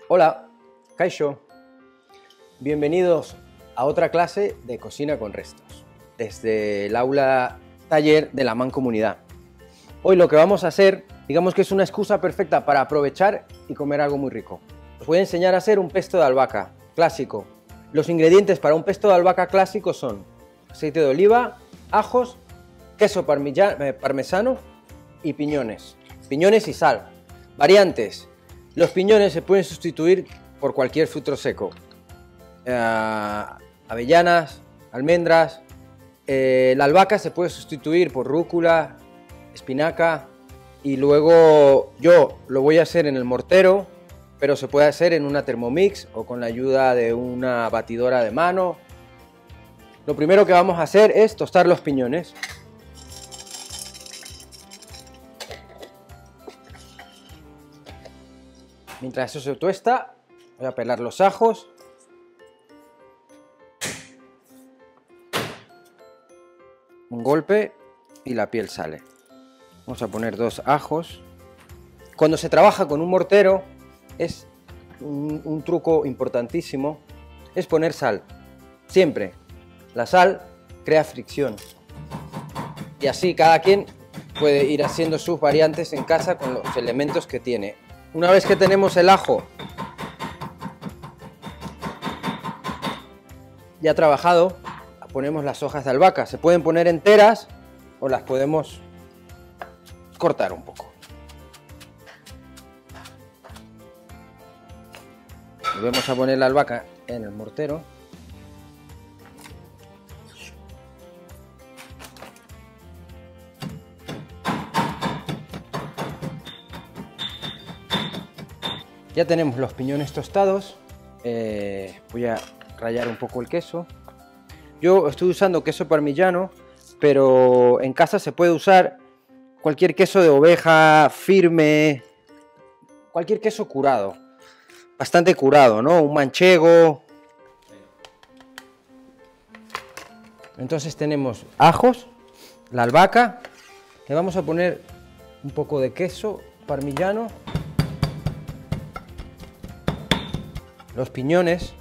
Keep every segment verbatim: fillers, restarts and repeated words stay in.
Hola, Kaixo. Bienvenidos a otra clase de cocina con restos, desde el aula taller de la Mancomunidad. Hoy lo que vamos a hacer, digamos que es una excusa perfecta para aprovechar y comer algo muy rico. Os voy a enseñar a hacer un pesto de albahaca clásico. Los ingredientes para un pesto de albahaca clásico son aceite de oliva, ajos, queso parmesano y piñones. Piñones y sal. Variantes. Los piñones se pueden sustituir por cualquier fruto seco. Eh, avellanas, almendras. Eh, la albahaca se puede sustituir por rúcula, espinaca. Y luego yo lo voy a hacer en el mortero, pero se puede hacer en una Thermomix o con la ayuda de una batidora de mano. Lo primero que vamos a hacer es tostar los piñones. Mientras eso se tuesta, voy a pelar los ajos. Un golpe y la piel sale. Vamos a poner dos ajos. Cuando se trabaja con un mortero, es un, un truco importantísimo, es poner sal. Siempre. La sal crea fricción. Y así cada quien puede ir haciendo sus variantes en casa con los elementos que tiene. Una vez que tenemos el ajo ya trabajado, ponemos las hojas de albahaca. Se pueden poner enteras o las podemos cortar un poco. Volvemos a poner la albahaca en el mortero. Ya tenemos los piñones tostados. Eh, voy a rallar un poco el queso. Yo estoy usando queso parmigiano, pero en casa se puede usar cualquier queso de oveja firme, cualquier queso curado, bastante curado, ¿no? Un manchego. Entonces tenemos ajos, la albahaca, le vamos a poner un poco de queso parmigiano, los piñones,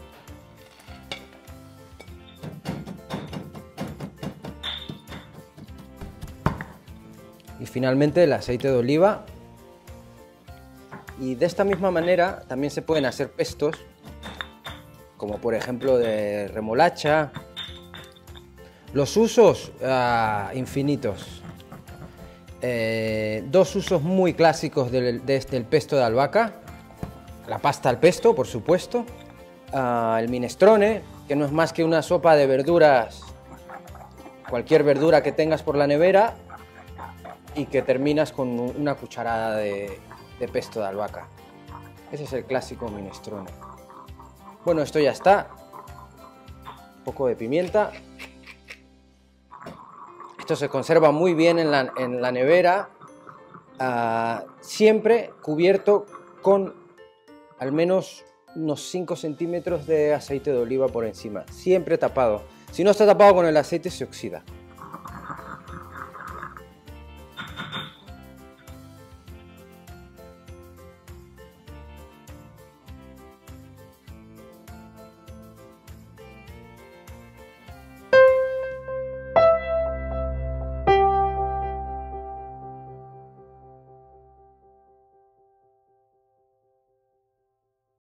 y finalmente el aceite de oliva. Y de esta misma manera también se pueden hacer pestos, como por ejemplo de remolacha. Los usos uh, infinitos. Eh, dos usos muy clásicos del, de este, el pesto de albahaca. La pasta al pesto, por supuesto. Uh, el minestrone, que no es más que una sopa de verduras, cualquier verdura que tengas por la nevera, y que terminas con una cucharada de, de pesto de albahaca. Ese es el clásico minestrone. Bueno, esto ya está. Un poco de pimienta. Esto se conserva muy bien en la, en la nevera, uh, siempre cubierto con al menos unos cinco centímetros de aceite de oliva por encima, siempre tapado. Si no está tapado con el aceite se oxida.